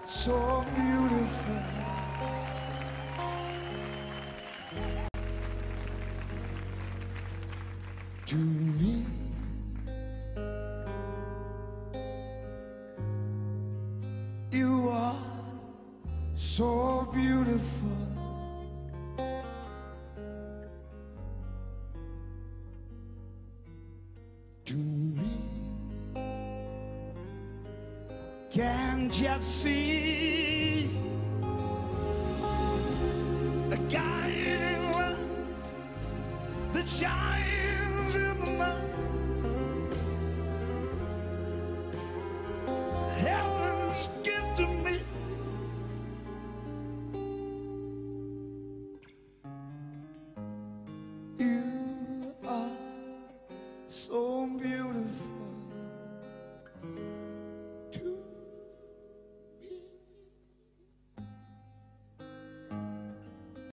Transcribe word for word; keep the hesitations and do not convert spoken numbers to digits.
so beautiful. To me, you are so beautiful. To me, can't you see a guy in England that shines in the night? Heaven's gift to me. You are so